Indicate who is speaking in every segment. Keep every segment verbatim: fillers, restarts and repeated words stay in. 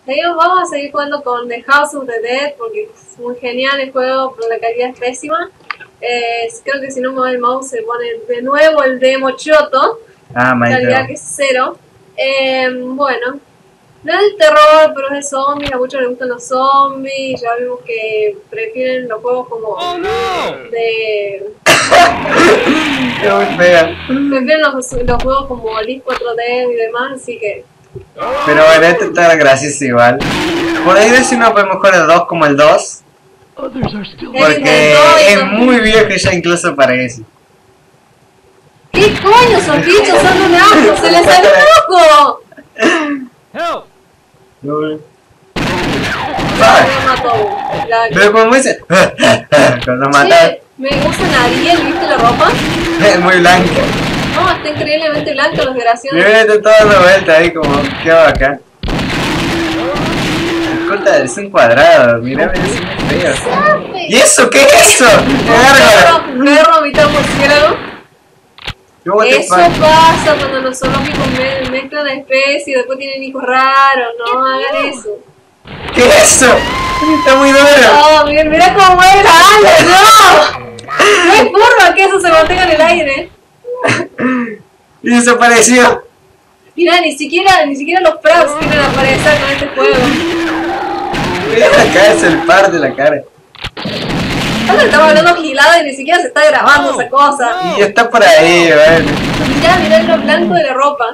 Speaker 1: Seguimos, vamos a seguir jugando con The House of the Dead porque es muy genial el juego, pero la calidad es pésima. Eh, creo que si no mueve el mouse se pone de nuevo el demo choto.
Speaker 2: Ah,
Speaker 1: calidad que es cero. Eh, bueno, no es de terror, pero es de zombies. A muchos les gustan los zombies. Ya vimos que prefieren los juegos como
Speaker 3: oh, no.
Speaker 1: de.
Speaker 2: Qué muy fea.
Speaker 1: Prefieren los, los juegos como Liz cuatro D y demás, así que.
Speaker 2: Pero bueno, este está gracioso igual. Por ahí ver si no podemos jugar el dos como el dos. Porque es muy viejo ya incluso para eso.
Speaker 1: ¿Qué coño son bichos? Son un asco, se les salió un ojo.
Speaker 2: No.
Speaker 1: Pero
Speaker 2: como dice, cuando matan.
Speaker 1: Me usan Ariel, ¿viste la ropa?
Speaker 2: Es muy blanca.
Speaker 1: No, está increíblemente blanco los desgraciados.
Speaker 2: Me mete toda la vuelta ahí como, qué bacán. Corta es un cuadrado, mirá, es muy feo. ¿Y eso qué es eso?
Speaker 1: ¿Qué perro mitad murciélago? Eso pasa cuando los zoológicos me mezclan la especie y después tienen hijos raros, no hagan eso.
Speaker 2: ¿Qué es eso? Está muy duro.
Speaker 1: No, mira, mira cómo mueve la ala, no. No hay forma que eso se mantenga en el aire.
Speaker 2: Y desapareció.
Speaker 1: Mira, ni siquiera, ni siquiera los frags quieren aparecer con este juego.
Speaker 2: Mira la cara, es el par de la cara.
Speaker 1: Ahora estamos hablando gilada y ni siquiera se está grabando esa cosa.
Speaker 2: Y está por ahí, bueno.
Speaker 1: Mirá, mirá lo blanco de la ropa.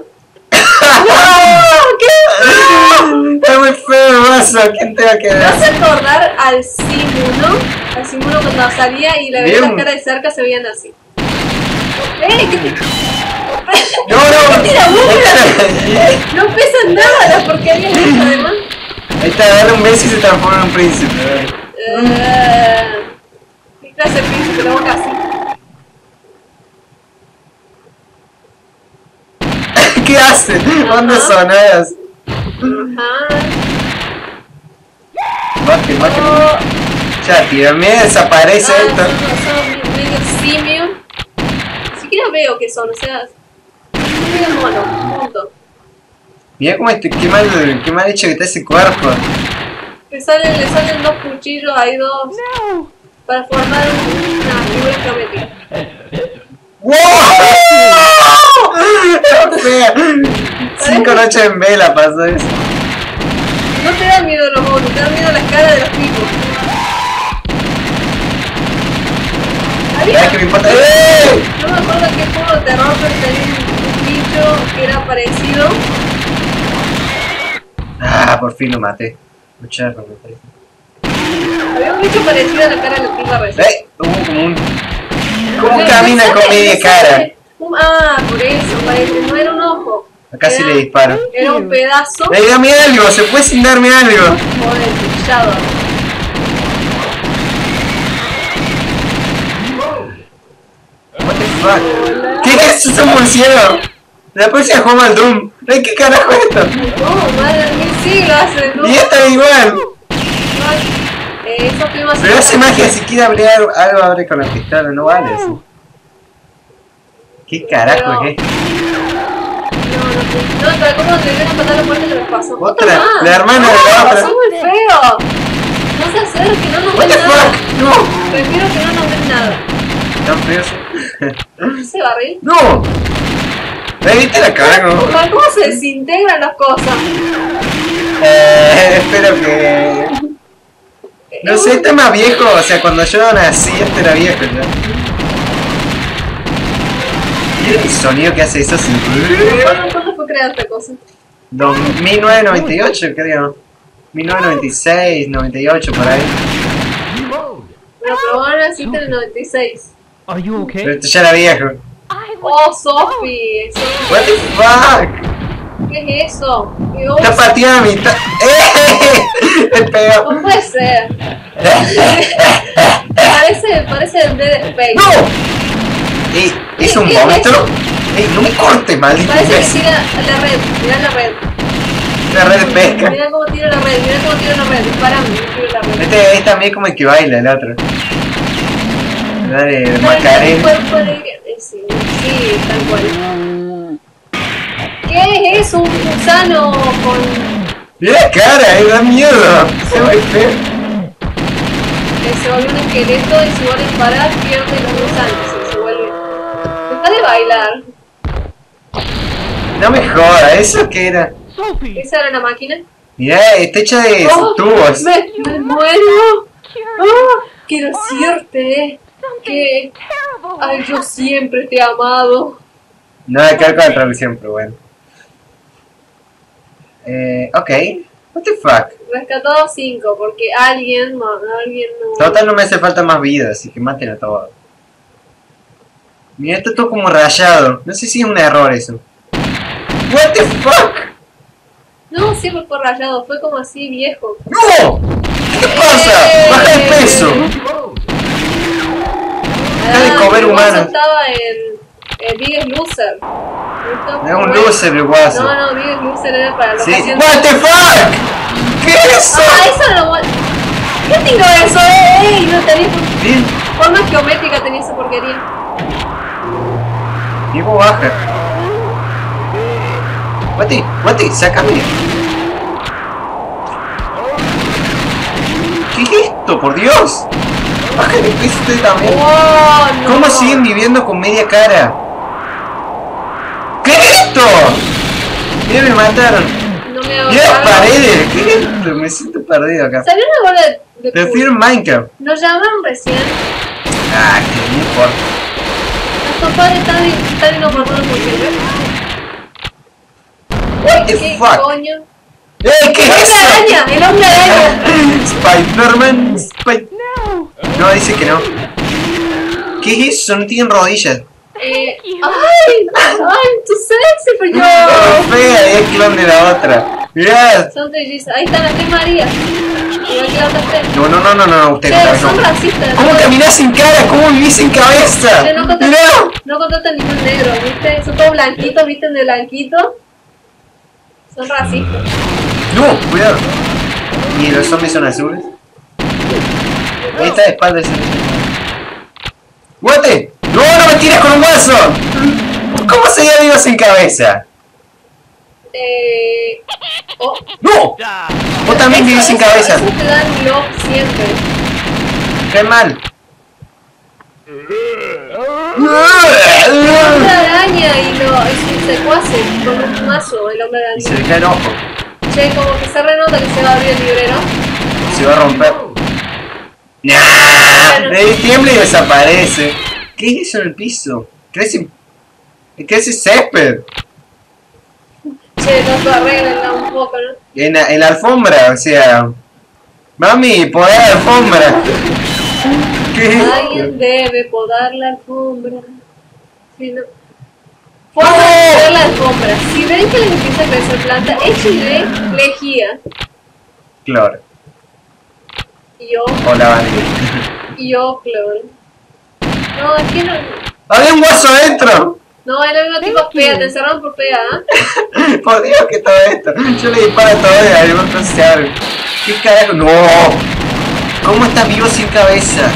Speaker 2: ¡Qué! Está muy feo, vaso. ¿Quién te va a quedar?
Speaker 1: ¿Me hace acordar al Simuno? Al Simuno cuando salía y la veía la cara de cerca se veían así. ¡Eh! ¿Qué te...
Speaker 2: ¡No, no!
Speaker 1: ¡Qué tira burla! No pesan nada las porquerías de esto, además.
Speaker 2: Ahí está, dale un beso y se transforma en un príncipe.
Speaker 1: Uh, ¿Qué clase de príncipe? La boca así.
Speaker 2: ¿Qué hace? ¿Dónde sonas?
Speaker 1: Ajá.
Speaker 2: Baje, baje.
Speaker 1: Oh.
Speaker 2: Ya, tío, me desaparece
Speaker 1: Ah,
Speaker 2: esto.
Speaker 1: son, son medio simio. Ni siquiera veo qué son, o sea, son medio mono, punto.
Speaker 2: Mira cómo este, qué mal, qué mal hecho que está ese cuerpo.
Speaker 1: Le salen, le salen dos cuchillos, hay dos, no. Para formar una figura geométrica.
Speaker 2: ¡Wow! ¡Qué fea! Cinco noches en vela pasó eso.
Speaker 1: No te dan miedo los monos, te dan miedo las caras de los tipos.
Speaker 2: ¿Sabes qué me importa? ¡Eh!
Speaker 1: No me acuerdo qué juego de terror, pero tenía un bicho que era parecido.
Speaker 2: Ah, por fin lo maté. Muchas gracias.
Speaker 1: Había un bicho parecido a la cara de la tipa recién.
Speaker 2: ¡Eh! Hubo como un... ¿Cómo camina con media cara?
Speaker 1: Un, ah, por eso, parece, no era un ojo.
Speaker 2: Acá
Speaker 1: era,
Speaker 2: sí le disparo.
Speaker 1: Era un pedazo.
Speaker 2: ¡Eh, dame algo! ¿Se puede sin darme algo?
Speaker 1: Joder, pillado.
Speaker 2: What the fuck? ¿Qué es eso? Es un murciélago. La próxima jugamos al Doom. Ay, ¿qué carajo es esto?
Speaker 1: No, madre mía, sí lo hace, ¿no?
Speaker 2: Y esta igual.
Speaker 1: Eh, esos primos
Speaker 2: Pero hace magia, si quiere abrir algo, algo abre con la pistola, no vale eso. ¿Qué carajo
Speaker 1: pero...
Speaker 2: es esto?
Speaker 1: No, no, no, pero ¿cómo te vienen a matar la puerta que les pasó?
Speaker 2: Otra,
Speaker 1: más.
Speaker 2: la hermana
Speaker 1: no,
Speaker 2: de la otra.
Speaker 1: Son muy feos. No se acerquen, no nos
Speaker 2: What
Speaker 1: ven
Speaker 2: the
Speaker 1: nada.
Speaker 2: fuck? No.
Speaker 1: Prefiero que no nos ven nada.
Speaker 2: ¿Tan feos?
Speaker 1: ¿Ese barril?
Speaker 2: ¡No! ¿Me viste la cara como...?
Speaker 1: ¿Cómo se desintegran las cosas?
Speaker 2: Eh, espero que... No sé, este es más viejo, o sea, cuando yo nací este era viejo ya. ¿Y el sonido que hace eso sin...
Speaker 1: ¿Cuándo, ¿Cuándo fue creada esta cosa?
Speaker 2: mil novecientos noventa y ocho creo. mil novecientos noventa y seis, noventa y ocho por ahí.
Speaker 1: Bueno, pero ahora naciste en el noventa y seis.
Speaker 3: Are you okay?
Speaker 2: Pero esto ya era viejo.
Speaker 1: Oh, Sophie.
Speaker 2: What the fuck?
Speaker 1: ¿Qué es eso? ¿Qué
Speaker 2: Está
Speaker 1: oso?
Speaker 2: pateada a mitad. ¡Eh! ¡Es peor!
Speaker 1: No puede ser. parece, parece el Dead Space.
Speaker 2: ¡No! ¿Eh, ¿Es un
Speaker 1: ¿Qué es
Speaker 2: monstruo?
Speaker 1: eso?
Speaker 2: ¡Eh, no me cortes, maldito!
Speaker 1: Parece que
Speaker 2: imbécil!
Speaker 1: tira la red. Mirá la red.
Speaker 2: La red de pesca.
Speaker 1: Mirá cómo tira la red. Mirá cómo tira la red. Disparame. Tira la red.
Speaker 2: Este es también como el que baila el otro. Dale, Macarena.
Speaker 1: Cuerpo de... Sí, sí, tal cual. ¿Qué es eso? Un gusano con...
Speaker 2: Mira la cara, eh, da miedo. Se ve feo.
Speaker 1: Eh, se vuelve un esqueleto y si vos le disparás pierde los dos años. Se vuelve. Deja de bailar.
Speaker 2: No me jodas, ¿eso qué era?
Speaker 1: ¿Esa era la máquina?
Speaker 2: Mirá, está hecha de
Speaker 1: Oh,
Speaker 2: tubos.
Speaker 1: Me, me muero. Oh, quiero decirte que ay, yo siempre te he amado.
Speaker 2: No hay que ver con la traducción, pero bueno. Eh, ok. What the fuck.
Speaker 1: Rescatado cinco porque alguien no, alguien no.
Speaker 2: Total no me hace falta más vida, así que maten a todos. Mira, esto es todo como rayado. No sé si es un error eso. What the fuck.
Speaker 1: No, siempre fue rayado, fue como así viejo.
Speaker 2: ¡No! ¿Qué pasa?
Speaker 1: Eh.
Speaker 2: ¡Baja el peso! Deja de comer humanos.
Speaker 1: Estaba el, el Biggest Loser.
Speaker 2: Es un loser el guaso.
Speaker 1: No, no, Biggest Loser era para los
Speaker 2: Sí.
Speaker 1: pacientes.
Speaker 2: What the fuck. ¿Qué es eso?
Speaker 1: Ah, eso no lo. ¿Qué tengo eso? Eh, ey, no tenía
Speaker 2: Bien.
Speaker 1: forma geométrica, tenía esa porquería.
Speaker 2: Diego baja. Guati, Guati, sácame. ¿Qué es esto? Por Dios. Baja el peso usted también.
Speaker 1: Oh, no.
Speaker 2: ¿Cómo siguen viviendo con media cara? ¿Qué es esto? Mira, me mataron.
Speaker 1: No me hago
Speaker 2: Mira las
Speaker 1: cargo.
Speaker 2: paredes. ¿Qué es esto? Me siento perdido acá.
Speaker 1: ¿Salió una bola de, de
Speaker 2: Prefiero Minecraft.
Speaker 1: Nos llamaron recién.
Speaker 2: Ah, que no importa.
Speaker 1: Nuestro padre está tan, tan inoportuno porque
Speaker 2: What the
Speaker 1: ¿qué
Speaker 2: fuck?
Speaker 1: coño?
Speaker 2: ¡Eh, qué
Speaker 1: ¡El
Speaker 2: es
Speaker 1: hombre
Speaker 2: eso!
Speaker 1: araña! ¡El hombre araña!
Speaker 2: Spider-Man, Spider... No, dice que no. ¿Qué es eso? No tienen rodillas.
Speaker 1: Eh, ¡Ay! ¡Ay! ¡Tu sexy, pero yo!
Speaker 2: Oh, fea, es clon de la otra. Mirá.
Speaker 1: Son trillizas. Ahí están las tres Marías. Igual que las otras tres.
Speaker 2: No, no, no, no, no, usted
Speaker 1: Pero
Speaker 2: no.
Speaker 1: son
Speaker 2: no.
Speaker 1: racistas.
Speaker 2: ¿Cómo
Speaker 1: ¿no?
Speaker 2: caminás sin cara? ¿Cómo vivís sin cabeza?
Speaker 1: Pero no contratan,
Speaker 2: Mirá.
Speaker 1: no contratan ningún negro, ¿viste? Son todos blanquitos, ¿viste? De blanquito. Son racistas.
Speaker 2: No, cuidado. ¿Y los zombies son azules? Ahí está de espalda ese. ¡Guate! ¡No, no me tires con un hueso! ¿Cómo se llama vivo sin cabeza?
Speaker 1: Eh... Oh,
Speaker 2: ¡No! Vos también vivís sin
Speaker 1: eso-
Speaker 2: cabeza.
Speaker 1: Eso te dan love siempre.
Speaker 2: ¡Qué mal!
Speaker 1: El hombre araña y lo y sus secuaces con un mazo, el hombre
Speaker 2: Y se
Speaker 1: araña.
Speaker 2: le cae el ojo.
Speaker 1: Che, como que se renota que se va a abrir el librero.
Speaker 2: Se va a romper. ¡Nah! Le tiembla y desaparece. ¿Qué es eso en el piso? Crece... Crece césped.
Speaker 1: Che, no te arreglenla un poco, ¿no?
Speaker 2: En la, en la alfombra, o sea... Mami, podar la alfombra. ¿Qué es esto?
Speaker 1: Alguien debe podar la alfombra. Si no... Puedo
Speaker 2: ¡No!
Speaker 1: podar la alfombra. Si ven que les empieza a crecer planta, échale lejía.
Speaker 2: Cloro.
Speaker 1: Y yo,
Speaker 2: O lavandina.
Speaker 1: y yo, cloro. No, es que no...
Speaker 2: ¡Había un hueso adentro!
Speaker 1: No, es el mismo tipo fea, te encerraron por fea, ¿eh?
Speaker 2: Por Dios, que todo esto. Yo le disparo a todo y algo no se abre. ¿Qué carajo? ¡No! ¿Cómo estás vivo sin cabeza?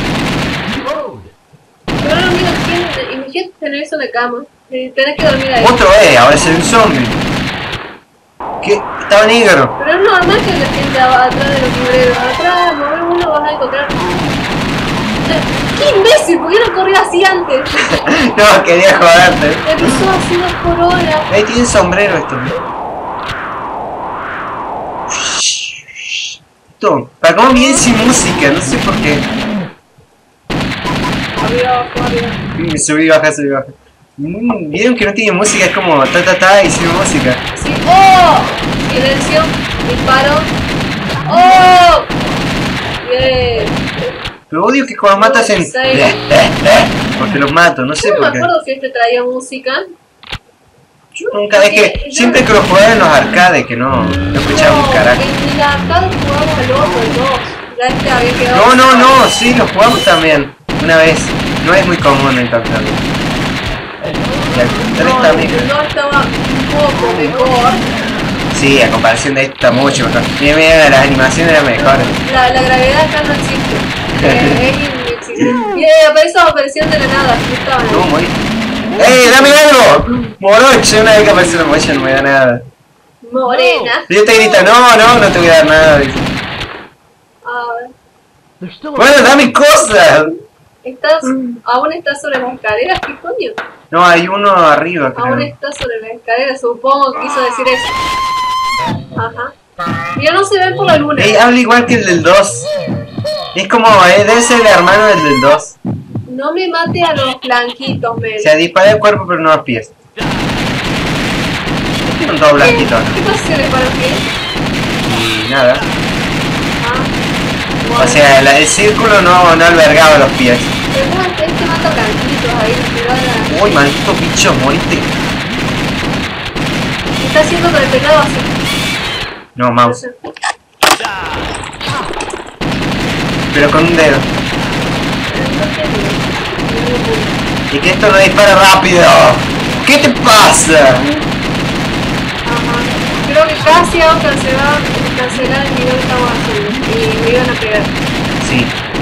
Speaker 1: Pero no, amigo, ¿quién? Imagínate tener eso en la cama. Eh, Tenés que dormir ahí.
Speaker 2: Otro eh, ahora es un zombie. ¿Qué? Estaba negro.
Speaker 1: Pero es normal que la gente va atrás de los libreros. Atrás, mover uno vas a encontrar. ¡Qué imbécil! ¿Por qué no corría así antes?
Speaker 2: No, quería joderte.
Speaker 1: Me avisó así dos por hora.
Speaker 2: Ahí tiene sombrero esto. Esto, para cómo viene sin música, no sé por qué.
Speaker 1: Arriba, abajo, arriba.
Speaker 2: Me subí, baja, subí, baja. Mm, Vieron que no tiene música, es como ta ta ta y sin música.
Speaker 1: Sí. ¡Oh! Silencio. Disparo. ¡Oh! Bien.
Speaker 2: Pero odio que cuando matas en... Porque los mato, no sé
Speaker 1: Yo no me
Speaker 2: por qué.
Speaker 1: acuerdo si este traía música.
Speaker 2: Yo nunca, es que
Speaker 1: Yo-
Speaker 2: siempre que lo jugaba en los arcades, que no, no escuchaba un carajo.
Speaker 1: en la arcade jugamos al otro, el dos. Ya este había quedado.
Speaker 2: No, no, no, sí, lo jugamos también, una vez. No es muy común encontrarlo. Y al tres
Speaker 1: No,
Speaker 2: también.
Speaker 1: el dos estaba un poco mejor.
Speaker 2: Sí, a comparación de esta mucho mejor. Mira, mira, las animaciones eran mejores.
Speaker 1: La, la gravedad acá no existe. Eh, es inexistente. Y eh, apareció, apareció de la nada. No estaba
Speaker 2: No, morí. ¡Eh, dame algo! Moroche, una vez que aparece la mocha no me da nada.
Speaker 1: Morena.
Speaker 2: Y yo te grito, no, no, no te voy a dar nada. Dice.
Speaker 1: A ver.
Speaker 2: Bueno, dame cosas.
Speaker 1: ¿Estás, ¿Aún estás sobre las escaleras? ¿Qué coño?
Speaker 2: No, hay uno arriba, creo.
Speaker 1: Aún estás sobre las escaleras, supongo que quiso decir eso. Ajá. Ya no se ven por la luna.
Speaker 2: Ey, habla igual que el del dos. Es como, eh, debe ser el hermano del del dos.
Speaker 1: No me mate a los blanquitos, Mel.
Speaker 2: O sea, dispara el cuerpo pero no los pies. Son todos blanquitos.
Speaker 1: ¿Qué pasa si le dispara los pies?
Speaker 2: Y nada.
Speaker 1: Ah, bueno.
Speaker 2: O sea, la- el círculo no, no albergaba los pies.
Speaker 1: Pero este mata blanquitos ahí, pero ahora...
Speaker 2: Uy, maldito bicho, moriste.
Speaker 1: ¿Qué está haciendo con el pecado así?
Speaker 2: No,
Speaker 1: No
Speaker 2: mouse.
Speaker 1: sé.
Speaker 2: Pero con un dedo. Y que esto no dispara rápido. ¿Qué te pasa?
Speaker 1: Ajá. Creo que casi hago cancelar, cancelar el video que estamos haciendo. Y me iban a pegar.
Speaker 2: Sí.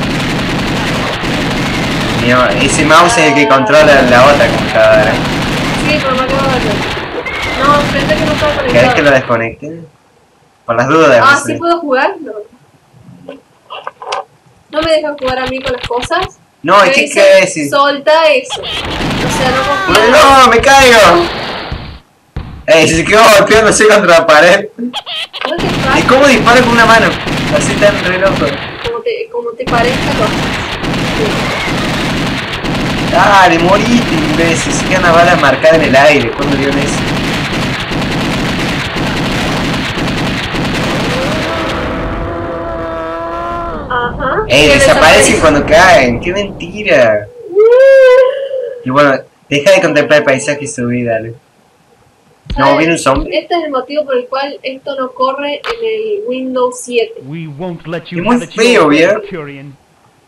Speaker 2: Mío, ese mouse es el que controla la otra computadora.
Speaker 1: Sí, pero me acabo de ver. No, pensé que no estaba
Speaker 2: ¿Querés
Speaker 1: conectado.
Speaker 2: que lo desconecte? Por las dudas.
Speaker 1: Ah,
Speaker 2: no
Speaker 1: ¿sí
Speaker 2: sé.
Speaker 1: puedo jugar? No. ¿No me dejan jugar a mí con las cosas?
Speaker 2: No,
Speaker 1: Me
Speaker 2: ¿y qué
Speaker 1: dicen,
Speaker 2: quiere decir?
Speaker 1: solta eso. O sea, no confío.
Speaker 2: ¡No, me caigo! Ey, se quedó golpeándose contra la pared.
Speaker 1: ¿No te
Speaker 2: ¿Y
Speaker 1: pasa?
Speaker 2: cómo dispara con una mano? Así tan re loco.
Speaker 1: Como te, como te parezca lo haces.
Speaker 2: Dale, morite, imbécil. Se queda una bala marcada en el aire. ¿Cuándo vieron eso?
Speaker 1: Ajá.
Speaker 2: Ey,
Speaker 1: Que
Speaker 2: desaparecen cuando caen. ¡Qué mentira! Y bueno, deja de contemplar el paisaje y subí, dale. No,
Speaker 1: ¿Sabes?
Speaker 2: viene un zombie.
Speaker 1: Este es el motivo por el cual esto no corre en el Windows siete.
Speaker 3: We won't let you
Speaker 2: Es muy
Speaker 3: have it
Speaker 2: feo,
Speaker 3: your way,
Speaker 2: ¿vieron?
Speaker 3: Curian.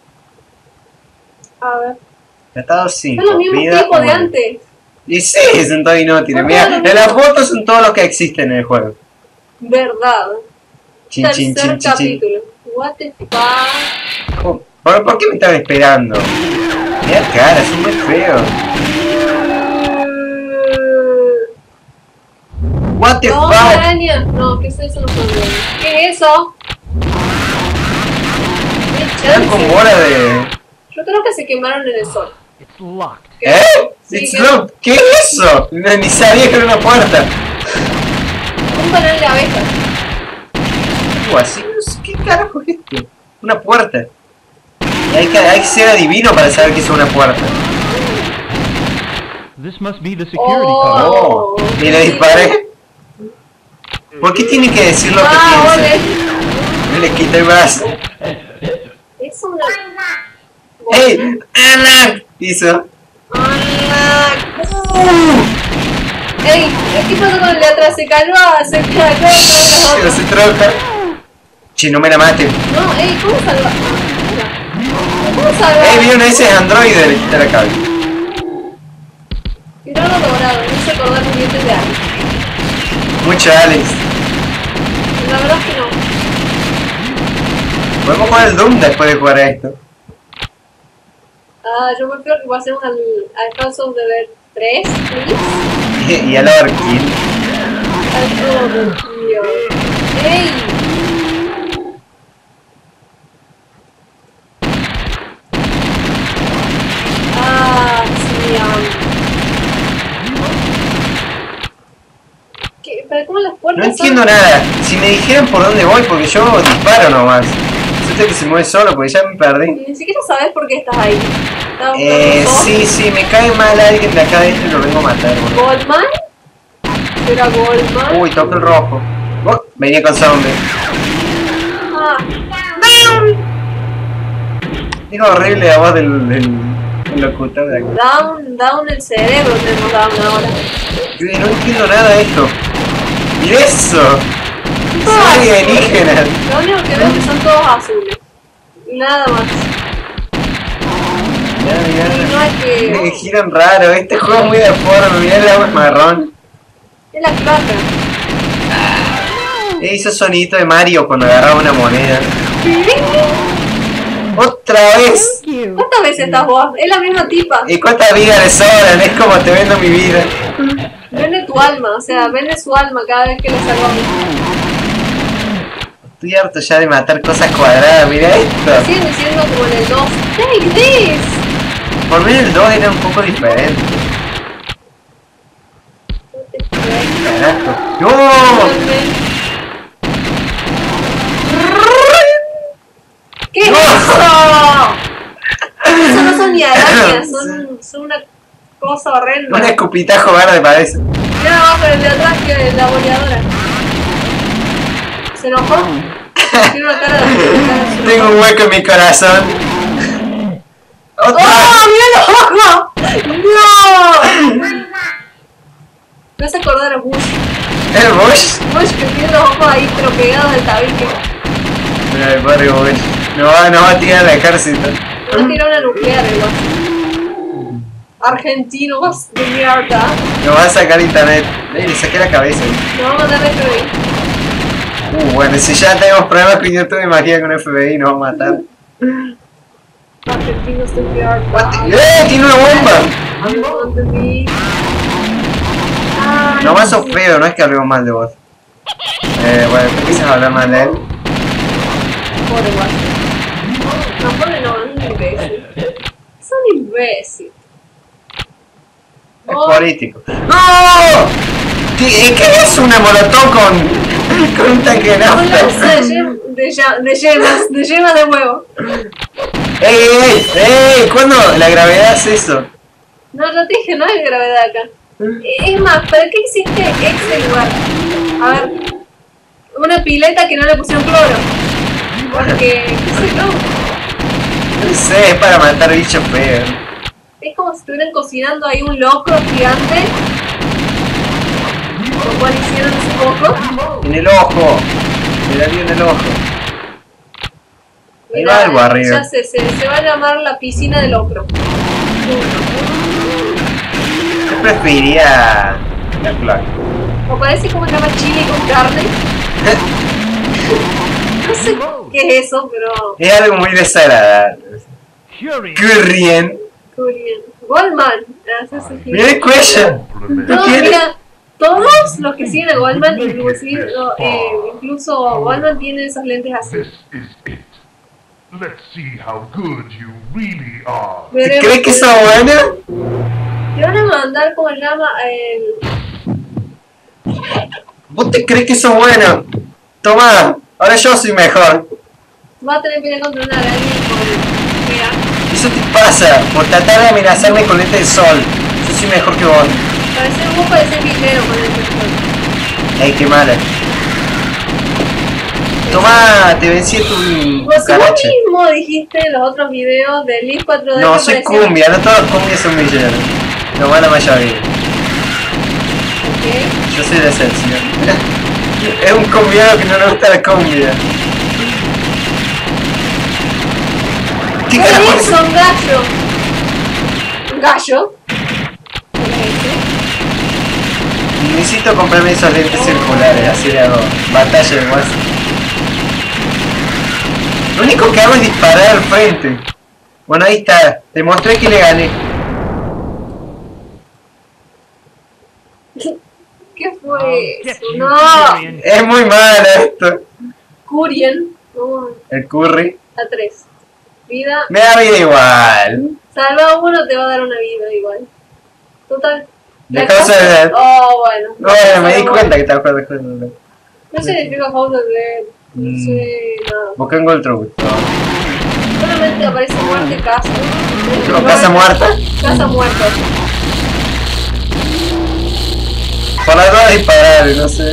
Speaker 1: A ver.
Speaker 2: Tratado cinco.
Speaker 1: Son los mismos
Speaker 2: vida
Speaker 1: tipos de
Speaker 2: uno.
Speaker 1: antes.
Speaker 2: Y sí, son todos inútiles.
Speaker 1: Son
Speaker 2: Mira,
Speaker 1: todos los
Speaker 2: en las
Speaker 1: mismos.
Speaker 2: fotos son todos los que existen en el juego.
Speaker 1: Verdad.
Speaker 2: Chin, chin,
Speaker 1: Tercer
Speaker 2: chin, chin, chin.
Speaker 1: capítulo. What the fuck.
Speaker 2: Oh, ¿Por, ¿Por qué me estaban esperando? Mira cara, son muy feos. What the
Speaker 1: No,
Speaker 2: fuck?
Speaker 1: araña. No, ¿qué es eso? No son arañas. ¿Qué es eso? ¿Qué
Speaker 2: Están con
Speaker 1: chance?
Speaker 2: bola de...
Speaker 1: Yo creo que se quemaron en el sol.
Speaker 3: It's locked.
Speaker 1: ¿Qué?
Speaker 2: ¿Eh?
Speaker 1: Sí,
Speaker 2: It's
Speaker 1: ¿qué?
Speaker 2: locked. ¿Qué es eso? No, ni sabía que era una puerta.
Speaker 1: Un panel de abejas.
Speaker 2: Uh, así, no sé, ¿qué carajo es esto? Una puerta. Y hay que, hay que ser adivino para saber que es una puerta.
Speaker 3: This must be the security
Speaker 1: Oh.
Speaker 3: code.
Speaker 2: Oh, y le disparé. ¿Por qué tiene que decir lo que
Speaker 1: Ah,
Speaker 2: piensa?
Speaker 1: ole.
Speaker 2: Me le quité el brazo.
Speaker 1: Es una...
Speaker 2: ¡Ey! ¡Ana! Hizo.
Speaker 1: Hola. Ey, ¿qué pasó con el de atrás? Se caló, se caló otra vez los
Speaker 2: Pero
Speaker 1: otros.
Speaker 2: se troca. Che, no me la maten.
Speaker 1: No, ey, ¿cómo salva? ¿Cómo salva?
Speaker 2: ¡Ey, vieron ese androide! Le quité la cabeza.
Speaker 1: Tirarlo logrado, no se acordar los dientes de Alex.
Speaker 2: Mucho Alex.
Speaker 1: La verdad es que no.
Speaker 2: Podemos jugar el Doom después de jugar a esto.
Speaker 1: Ah, yo me creo que pasemos al, al House of the Dead tres, please.
Speaker 2: Y, y al Orkin.
Speaker 1: Al todo, tío. ¡Ey! Ah, sí, um. ¿Qué? ¿Pero cómo las puertas
Speaker 2: No entiendo
Speaker 1: son?
Speaker 2: nada. Si me dijeran por dónde voy, porque yo disparo nomás. Yo tengo que se mueve solo, porque ya me perdí.
Speaker 1: Ni siquiera sabes por qué estás ahí. ¿Estás
Speaker 2: Eh,
Speaker 1: buscando
Speaker 2: sí, sí, me cae mal alguien de acá adentro y lo vengo a matar, boludo.
Speaker 1: ¿Goldman? ¿Era Goldman?
Speaker 2: Uy, toca el rojo. Oh, venía con zombie.
Speaker 1: Ah,
Speaker 2: Es horrible la voz del, del, del locutor de acá.
Speaker 1: down, down el cerebro tenemos down ahora.
Speaker 2: Yo no entiendo nada de esto. ¿Y eso? Son alienígenas.
Speaker 1: Lo único que veo es que son todos azules. Nada más.
Speaker 2: Ya,
Speaker 1: Y
Speaker 2: ya.
Speaker 1: no hay
Speaker 2: Me
Speaker 1: que...
Speaker 2: giran raro, este juego es muy deforme, mirá el agua es marrón.
Speaker 1: Es la placa.
Speaker 2: E hizo sonito de Mario cuando agarraba una moneda. ¡Otra vez!
Speaker 1: ¿Cuántas veces estás vos? Es la misma tipa.
Speaker 2: ¿Y cuántas vidas le sobran? Es como te vendo mi vida.
Speaker 1: Vende tu alma, o sea, vende su alma cada vez que lo salvamos.
Speaker 2: Estoy harto ya de matar cosas cuadradas, mira esto.
Speaker 1: Siguen diciendo como en el dos. ¡Take this!
Speaker 2: Por mí el dos era un poco diferente. Carajo. ¡No!
Speaker 1: ¿Qué es
Speaker 2: ¡No!
Speaker 1: eso? Eso no son ni arañas, son, son una cosa horrenda.
Speaker 2: Un escupitajo verde parece.
Speaker 1: Mira abajo el de atrás que es la boleadora. ¿Se enojó? Tiene una cara de...
Speaker 2: Tengo un hueco en mi corazón.
Speaker 1: ¡Oh, mira los ojos! ¡No! Me hace acordar a Bush.
Speaker 2: ¿El Bush?
Speaker 1: Bush que tiene los ojos ahí pero pegados del tabique.
Speaker 2: Mira el pobre Bush. No va, no va a tirar al ejército.
Speaker 1: No va a tirar una nuclear igual. Argentinos de mierda.
Speaker 2: Nos va a sacar internet. Eh, le saqué la cabeza.
Speaker 1: Nos va a mandar de F B I.
Speaker 2: Uh, bueno, si ya tenemos problemas con YouTube, imagina con F B I nos va a matar.
Speaker 1: Argentinos de mierda.
Speaker 2: ¡Eh! ¡Tiene una bomba!
Speaker 1: No entendí. Ay,
Speaker 2: No más sos feo, no es que hablemos mal de vos. Eh, bueno, tú empiezas a hablar mal de él.
Speaker 1: Pobre guacho. No, pobre no, es un imbécil. Es un imbécil.
Speaker 2: Es
Speaker 1: Oh.
Speaker 2: político. ¡No! ¿Qué, qué es una molotov con, con un tanque de
Speaker 1: Un
Speaker 2: nafta?
Speaker 1: lance de, yem- de, ya- de yemas, de yemas de huevo.
Speaker 2: ¡Ey, ey, ey! ¿Cuándo la gravedad hace eso?
Speaker 1: No, yo te dije, no hay gravedad acá. Es más, ¿para qué existe ese lugar? A ver, una pileta que no le pusieron cloro. Porque, qué sé yo,
Speaker 2: No sé, es para matar bichos feos.
Speaker 1: es como si estuvieran cocinando ahí un locro gigante. Lo cual hicieron hace poco.
Speaker 2: En el ojo. Le daría en el ojo. Ahí va algo arriba.
Speaker 1: Ya sé, se, se va a llamar la piscina del locro.
Speaker 2: Yo preferiría la placa.
Speaker 1: O parece como se llama chili con carne. No sé qué es eso, pero...
Speaker 2: Es algo muy desagradable.
Speaker 3: Curious.
Speaker 2: Currien.
Speaker 1: Curien. Goldman. Ah, sí, sí, sí.
Speaker 2: Mira el cuello. ¿No
Speaker 1: No,
Speaker 2: tiene?
Speaker 1: mira, todos los que siguen a Goldman, inclusive, eh, incluso Goldman tiene esas lentes así.
Speaker 4: This is it. Let's see how good you really are.
Speaker 1: Veremos.
Speaker 2: ¿Crees que eso es bueno?
Speaker 1: Te van a mandar, ¿cómo se llama? El...
Speaker 2: ¿Vos te crees que eso es bueno? Toma, ahora yo soy mejor.
Speaker 1: Va a tener que pelear contra una araña con... Mira,
Speaker 2: Eso te pasa por tratar de amenazarme con lente de sol. Yo soy mejor que vos.
Speaker 1: parece vos parece minero con el texto.
Speaker 2: Ey, qué mala. Toma, te vencí tu
Speaker 1: Vos, vos
Speaker 2: carache.
Speaker 1: mismo dijiste en los otros videos de Liz cuatro D
Speaker 2: No,
Speaker 1: que
Speaker 2: soy
Speaker 1: parecía-
Speaker 2: cumbia, no todos los cumbias son villeros. No va la mayoría.
Speaker 1: Ok.
Speaker 2: Yo soy de excepción. Es un cumbiado que no le gusta la cumbia. ¿Qué
Speaker 1: ¿Qué
Speaker 2: carajo
Speaker 1: es
Speaker 2: es?
Speaker 1: eso? Un gallo. Un gallo.
Speaker 2: Necesito comprarme esos lentes circulares, así le hago batalla de guas. Lo único que hago es disparar al frente. Bueno, ahí está. Demostré que le gané.
Speaker 1: ¿Qué fue
Speaker 3: I'll get
Speaker 1: eso?
Speaker 3: you,
Speaker 1: No.
Speaker 3: Curious.
Speaker 2: Es muy malo esto.
Speaker 1: Curien. Oh,
Speaker 2: El curry.
Speaker 1: a tres. Vida.
Speaker 2: Me da vida igual.
Speaker 1: Salva uno te va a dar una vida igual. Total.
Speaker 2: De
Speaker 1: La
Speaker 2: causa
Speaker 1: casa-
Speaker 2: de...
Speaker 1: Oh, bueno.
Speaker 2: Bueno, me di cuenta que estaba jugando con...
Speaker 1: No significa House of Dead. No
Speaker 2: Mm.
Speaker 1: sé nada.
Speaker 2: Busqué en Gold Truth.
Speaker 1: Solamente aparece muerte casa.
Speaker 2: ¿O casa muerta?
Speaker 1: Casa muerta.
Speaker 2: Por las dos disparar, no sé.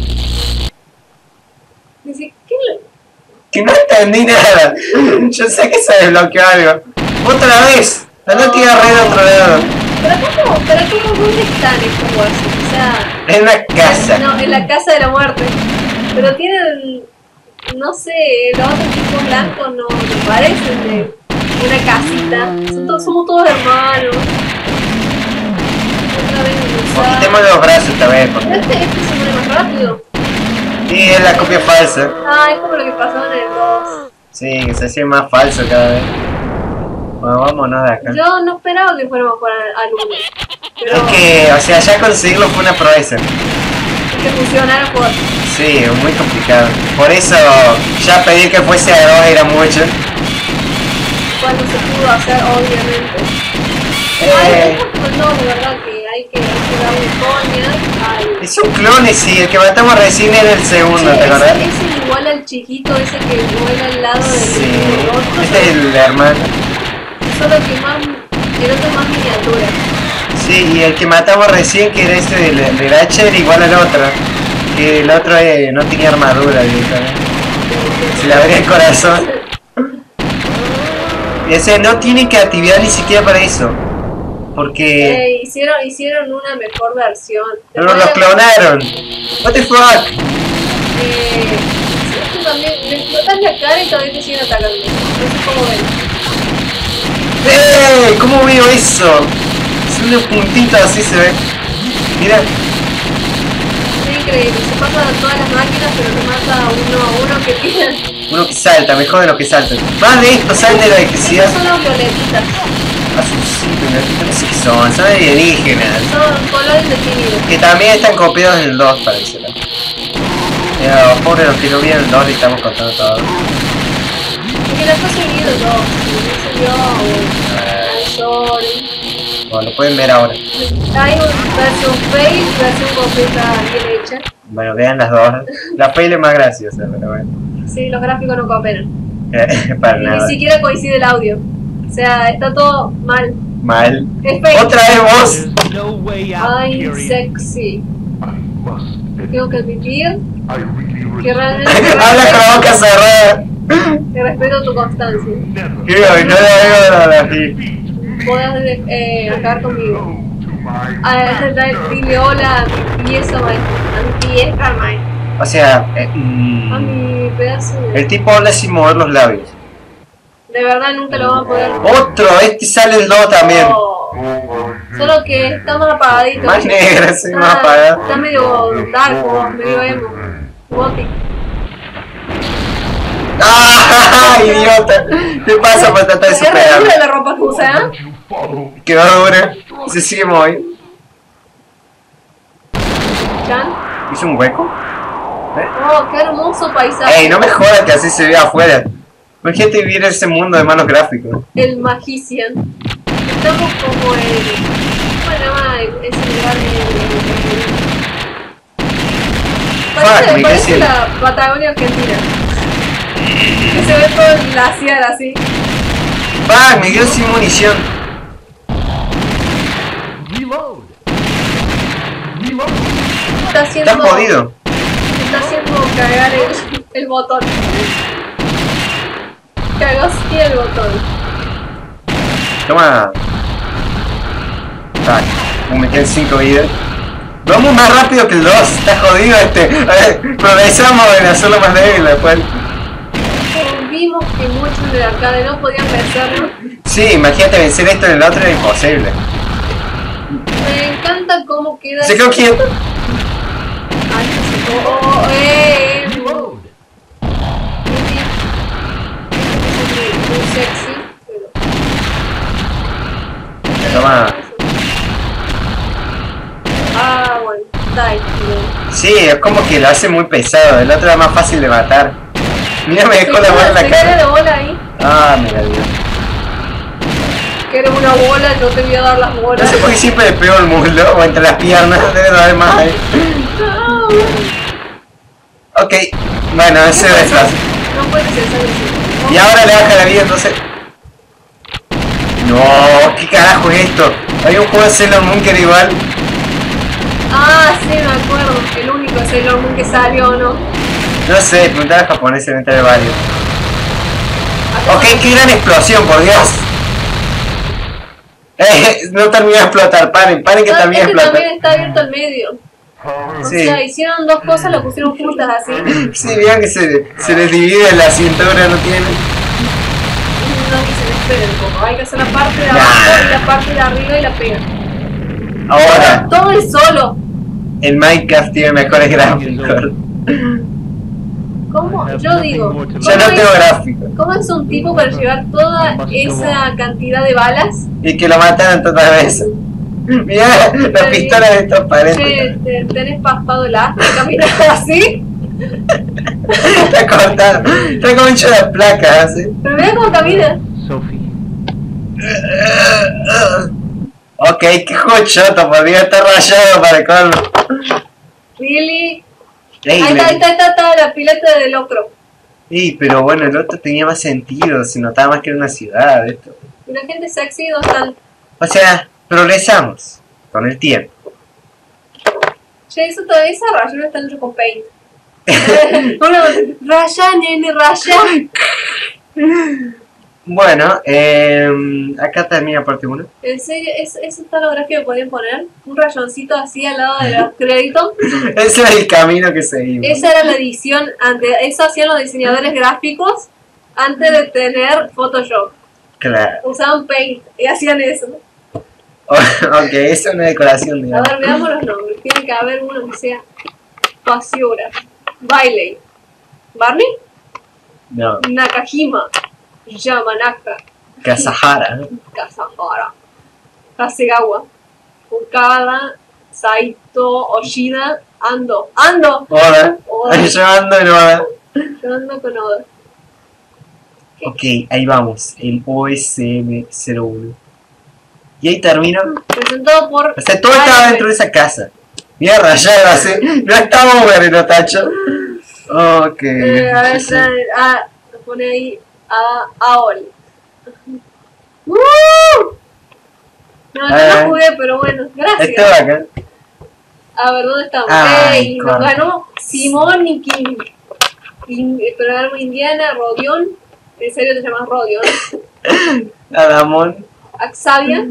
Speaker 1: Dice, ¿qué le...
Speaker 2: Que no entendí nada. Yo sé que se desbloqueó algo. ¡Otra vez! Andá que agarré de otro lado.
Speaker 1: ¿Pero cómo? ¿Pero cómo? ¿Dónde están estos guasos? O sea...
Speaker 2: En una casa.
Speaker 1: No, en la casa de la muerte. Pero tienen... No sé, los otros tipos blancos no, no parecen de una casita. Son todos- somos todos hermanos. Otra vez
Speaker 2: O quitemos los brazos esta vez.
Speaker 1: Pero
Speaker 2: Porque...
Speaker 1: este, este se muere más rápido.
Speaker 2: Sí, es la copia falsa.
Speaker 1: Ah, es como lo que pasó en el dos.
Speaker 2: Sí, que se hacía más falso cada vez. Bueno, vámonos de acá.
Speaker 1: Yo no esperaba que fuéramos para al uno. Pero
Speaker 2: Es que, o sea, ya conseguirlo fue una proeza.
Speaker 1: que funcionara por...
Speaker 2: Sí, muy complicado. Por eso, ya pedir que fuese a dos era mucho.
Speaker 1: Cuando se pudo hacer, obviamente.
Speaker 2: Eh.
Speaker 1: Ay, no, de verdad que hay que darle coña al...
Speaker 2: Es un clone, sí, el que matamos recién era el segundo,
Speaker 1: Che,
Speaker 2: ¿te acordás?
Speaker 1: ese, ese es igual al chiquito ese que vuela al lado del,
Speaker 2: Sí,
Speaker 1: del otro.
Speaker 2: este es el hermano.
Speaker 1: Solo que más, el otro es más miniatura.
Speaker 2: Sí, y el que matamos recién, que era ese del, del H, era igual al otro. Que el otro eh, no tenía armadura directamente. Se le abría el corazón. Y ese no tiene creatividad ni siquiera para eso. Porque...
Speaker 1: Eh, hicieron, hicieron una mejor versión.
Speaker 2: Pero los clonaron. What the fuck?
Speaker 1: Eh, sí, también, le explotas la cara y todavía te siguen atacando. No sé cómo ven.
Speaker 2: ¡Eh! ¿Cómo veo eso? Es unos puntitos así se ve. Mira.
Speaker 1: Es increíble, se pasa a todas las máquinas, pero te mata a uno a uno que tiene.
Speaker 2: Uno que salta, mejor de lo que salta. Más de esto, salen de la electricidad.
Speaker 1: Estos son los violetitas.
Speaker 2: Azulcitos, no sé qué son, son alienígenas.
Speaker 1: Son colores definidos.
Speaker 2: Que también están copiados en el dos, parece. ¿No? Pero pobre los que no vieron el dos y estamos contando todo.
Speaker 1: Porque la cosa unido dos. No se vio. Sorry.
Speaker 2: Bueno, lo pueden ver ahora.
Speaker 1: Hay una versión fail, versión completa bien hecha.
Speaker 2: Bueno, vean las dos. La fail es más graciosa, pero bueno.
Speaker 1: Sí, los gráficos no cooperan.
Speaker 2: Para
Speaker 1: Y
Speaker 2: nada.
Speaker 1: ni siquiera coincide el audio. O sea, está todo mal.
Speaker 2: Mal.
Speaker 1: Es fake.
Speaker 2: ¡Otra vez vos!
Speaker 3: There's no way out,
Speaker 1: Ay,
Speaker 3: period.
Speaker 1: sexy.
Speaker 4: I must admit,
Speaker 1: Tengo que admitir
Speaker 4: I really
Speaker 1: que realmente
Speaker 2: Habla con la boca cerrada.
Speaker 1: te respeto tu constancia.
Speaker 4: never
Speaker 2: Creo, no la veo así.
Speaker 1: Puedes eh, acabar conmigo.
Speaker 4: go to my
Speaker 1: A
Speaker 4: master.
Speaker 1: dile hola a mi pieza, a mi pieza, Mike.
Speaker 2: O sea, eh,
Speaker 1: A
Speaker 2: mm,
Speaker 1: mi pedazo de...
Speaker 2: el tipo habla sin mover los labios.
Speaker 1: De verdad nunca lo vamos a poder...
Speaker 2: Otro, este sale el dos también.
Speaker 1: Oh. Solo que está más apagadito.
Speaker 2: Más negra, sí,
Speaker 1: Está-
Speaker 2: más apagado.
Speaker 1: Está medio dark, vos, medio emo. Gothic.
Speaker 2: ¡Ah! ¡Idiota! ¿Qué pasa por tratar de
Speaker 1: Es re dura
Speaker 2: superarlo?
Speaker 1: la ropa que usa, ¿eh?
Speaker 4: Don't you follow
Speaker 2: Quedó dura. Se sigue moviendo.
Speaker 1: Chan.
Speaker 2: ¿Hizo un hueco?
Speaker 1: Oh, qué hermoso paisaje.
Speaker 2: Ey, no me jodas que así se ve afuera. Imagínate vivir en ese mundo de malos gráficos.
Speaker 1: El Magician. Estamos como en... ¿Cómo se llama el- ese lugar de...
Speaker 2: Fuck,
Speaker 1: Parece,
Speaker 2: me
Speaker 1: parece
Speaker 2: quedé sin-
Speaker 1: la Patagonia Argentina. Que se ve todo el glaciar así.
Speaker 2: ¡Fuck! Me quedo sin munición.
Speaker 3: Reload.
Speaker 4: reload?
Speaker 1: Está haciendo...
Speaker 2: Estás jodido.
Speaker 1: Está haciendo cagar el, el botón. Cagó así el botón.
Speaker 2: Toma. Fuck. Me quedan cinco vidas. Vamos más rápido que el dos. Está jodido este. A ver, progresamos en hacerlo más débil después.
Speaker 1: Vimos que muchos de arcade no podían vencerlo.
Speaker 2: Sí, imagínate vencer esto en el otro era imposible.
Speaker 1: Me encanta cómo queda...
Speaker 2: ¿Se quedó quieto?
Speaker 1: Ay, se quedó... Oh, oh, eh, eh.
Speaker 3: Reload.
Speaker 1: Muy, muy sexy, pero...
Speaker 2: Toma.
Speaker 1: Ah, bueno, está ahí.
Speaker 2: Sí, es como que lo hace muy pesado. El otro era más fácil de matar. Mira, me dejó la bola en la
Speaker 1: Se queda
Speaker 2: cara.
Speaker 1: la bola ahí.
Speaker 2: Ah, mira, Dios.
Speaker 1: Que era una bola, no te voy a dar las
Speaker 2: No
Speaker 1: bolas.
Speaker 2: sé por qué siempre le pego el muslo o entre las piernas. Debe de haber más ahí.
Speaker 1: Ah, bueno.
Speaker 2: Ok, bueno, ese
Speaker 1: ¿Qué
Speaker 2: es
Speaker 1: pasó?
Speaker 2: fácil.
Speaker 1: No puede ser así.
Speaker 2: Y ahora le baja la vida, entonces... No, ¿qué carajo es esto? Hay un juego de Sailor Moon que era igual.
Speaker 1: Ah, sí, me acuerdo. El único Sailor Moon que salió, ¿no?
Speaker 2: No sé, preguntar a japonés en entre varios.
Speaker 1: Acá
Speaker 2: Ok, qué gran explosión, por Dios. Eh, no termina de explotar, paren, paren que
Speaker 1: Ah,
Speaker 2: termina de
Speaker 1: este
Speaker 2: explotar.
Speaker 1: también está abierto al medio. O
Speaker 2: Sí.
Speaker 1: sea, hicieron dos cosas, lo pusieron juntas así.
Speaker 2: Sí, vean que se, se les divide la cintura, no tienen.
Speaker 1: No, que se les pegue un poco. Hay que hacer la parte de
Speaker 2: Nah.
Speaker 1: abajo y la parte de arriba y la pega.
Speaker 2: Ahora,
Speaker 1: Todo es solo.
Speaker 2: el Minecraft tiene mejores gráficos.
Speaker 1: ¿Cómo? Yo digo, ¿cómo
Speaker 2: Yo no tengo
Speaker 1: es,
Speaker 2: gráficos.
Speaker 1: ¿cómo es un tipo para llevar toda esa cantidad de balas?
Speaker 2: Y que lo mataron tantas veces. Mirá la pistola de estos
Speaker 1: Che,
Speaker 2: paréntesis.
Speaker 1: te- tenés paspado el asco, caminas así.
Speaker 2: Está cortado. Está como hecho de placas, así.
Speaker 1: Pero mira cómo camina.
Speaker 3: Sophie.
Speaker 2: Ok, qué jochoto, podría estar rayado para el colmo.
Speaker 1: Really.
Speaker 2: Ey,
Speaker 1: Ahí está, ahí
Speaker 2: le-
Speaker 1: está, ahí está, está la pileta del locro.
Speaker 2: ey, pero bueno, el otro tenía más sentido, se notaba más que era una ciudad, esto.
Speaker 1: Y la gente sexy no están.
Speaker 2: O sea, progresamos con el tiempo.
Speaker 1: Che, eso todavía esa raya no está hecho con paint. Bueno, raya, nene, raya.
Speaker 2: Bueno, eh, acá termina parte uno.
Speaker 1: En serio, ¿es, ¿eso está lo gráfico que podían poner? Un rayoncito así al lado de los créditos.
Speaker 2: Ese es el camino que seguimos.
Speaker 1: Esa era la edición, antes, eso hacían los diseñadores gráficos antes de tener Photoshop.
Speaker 2: Claro.
Speaker 1: Usaban Paint y hacían eso.
Speaker 2: Ok, eso es una decoración,
Speaker 1: A
Speaker 2: digamos.
Speaker 1: ver, veamos los nombres. Tiene que haber uno que sea Pasiura, Bailey, Barney,
Speaker 2: No,
Speaker 1: Nakajima, Yamanaka,
Speaker 2: Kasahara.
Speaker 1: Kazahara, Hasegawa, Okada, Saito, Oshida, Ando. ¡Ando!
Speaker 2: Hola.
Speaker 1: Oda.
Speaker 2: Yo ando y no va.
Speaker 1: Yo ando con Oda.
Speaker 2: Ok, ahí vamos. El O S M cero uno. Y ahí termino.
Speaker 1: Presentado por.
Speaker 2: O sea, todo estaba dentro de esa casa. Mira, rayado así. No estamos bueno, tacho. Ok.
Speaker 1: Eh, a ver,
Speaker 2: Sí.
Speaker 1: trae- ah, lo pone ahí a Aol. ¡Uh! No, no
Speaker 2: Ah.
Speaker 1: lo jugué, pero bueno, gracias.
Speaker 2: Esto va acá.
Speaker 1: A ver, ¿dónde estamos?
Speaker 2: Ay,
Speaker 1: Ey, nos
Speaker 2: corre.
Speaker 1: ganó Simón y Kim. In- el programa Indiana, Rodion. En serio te llamas Rodion.
Speaker 2: Adamón.
Speaker 1: Axavia.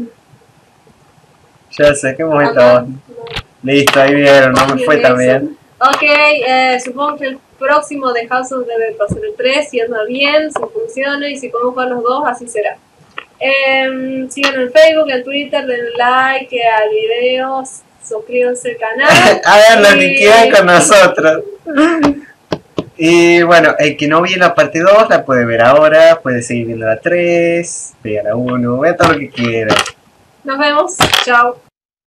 Speaker 2: Ya sé que hemos
Speaker 1: Amar-
Speaker 2: estado. Listo, ahí vieron, no me fue tan bien.
Speaker 1: Ok, eh, supongo que el próximo de House of debe pasar el tres, si anda bien, si funciona y si podemos jugar los dos, así será. Eh, síganos en Facebook, en Twitter, denle like al video, suscríbanse al canal.
Speaker 2: Hagan lo que
Speaker 1: Y-
Speaker 2: quieran con nosotros. Y bueno, el que no vio la parte dos la puede ver ahora, puede seguir viendo la tres, vea la uno, vea todo lo que quiera.
Speaker 1: Nos vemos, chao.